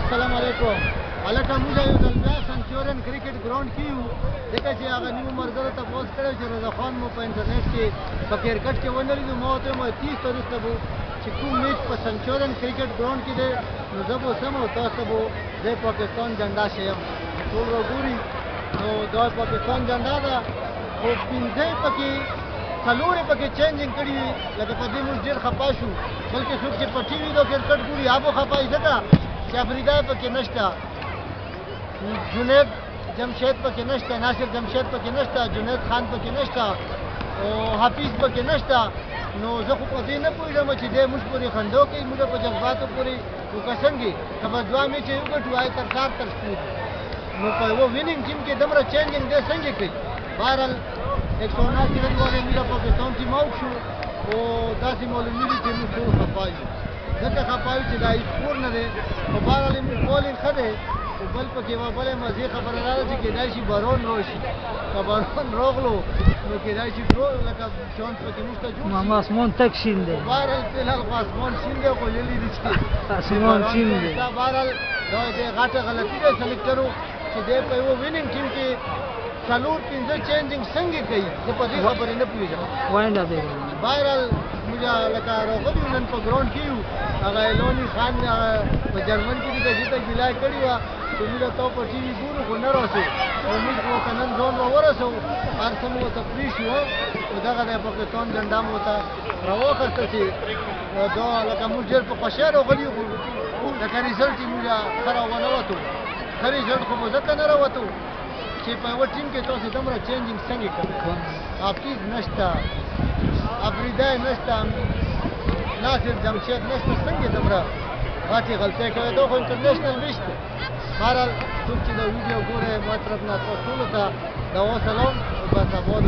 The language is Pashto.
السلام علیکم. هلکه موږ یو ځل بیا سنچورین کرکټ ګراونډ کې یو، ځکه چې هغه نیمو ملګرو تپوس کړی چې رضا خان مو په انټرنیټ کې په کرکټ کې ونه لیدو. ما ورته ویل 30 وروسته به چې کوم میچ په سنچورین کرکټ ګراونډ کې دی نو زه به سم او تاسو به د پاکستان جنډا شیم ټول راګوري. نو دا پاکستان جنډا ده خو پنځه پکې څلورې پکې چینجینګ کړي وي، لکه په دې موږ ډېر خفه شو. بلکې څوک چې په ټي وي دا کرکټ ګوري هغه خفه یې ځکه چې افریدا پکې نشته، جنید جمشید پکې نشته، ناصر جمشید پکې نشته، جنید خان پکې نشته او حفیظ پکې نشته. نو زه خو په دې نه پوهېږم چې دی موږ پورې خندو کوي، موږ په جذباتو پورې وکسنګي که به دوه میچه یې وګټو هغه تر کار تر شپو. نو په یوه ویننګ ټیم کې دومره چینجینګ دی څنګه کوي؟ بهرحال 179 رن والے موږ پاکستان ټیم آوټ شو او داسې معلومي دي چې موږ ټول خفه یو، ځکه خفه یو چې دا هېڅ سکور نه دی. خو بهرحال موږ بولینګ ښه دی. خو بل پکې یوه بله مزې خبره دا ده چې کېدای شي بارون راشي، که بارون راغلو نو کېدای شي ټول لکه چانس پکې موږ ته جوړ شي. ماما اسمان تک شین دی. بهرحال فلحال خو اسمان شین دی، خو ویلي دي چې اسمان شین دی. بهرحال دا د غټه غلطي ده سلیکټرو چې دی په یوه ویننګ ټیم کې څلور پنځه چینجینګ څنګه کوي؟ زه په دې خبرې نه پوهېږم. وایډه دی. بهرحال موږ لکه راغلي نن په ګراونډ کې یو، هغه ایلوني خان په جرمن کې دې ته ګیله کړې وه چې موږ ته په ټي وي ګورو خو نه راسو. نو موږ ورته نن ځان ورسو، هر څه مو ورته پرې شو او دغه د پاکستان جنډا مو ورته راواخیسته چې دا لکه موږ ډېر په خوښۍ راغلي یو، خو لکه ریزلټ یې موږ ښه راونه وتو. ښه ریزلټ خو مو ځکه نه راوتو چې په یوه ټیم کې تاسو دومره چینجینګ څنګه کوئ؟ حفیظ نشته، افریدا نشته، ناصر جمشید نشته، څنګه دومره غټې غلطۍ کوي؟ دا خو انټرنیشنل میچ دی. بهرحال څوک چې دا ویډیو ګوري ما طرف نه تاسو ټولو ته دعا سلام او بس آباد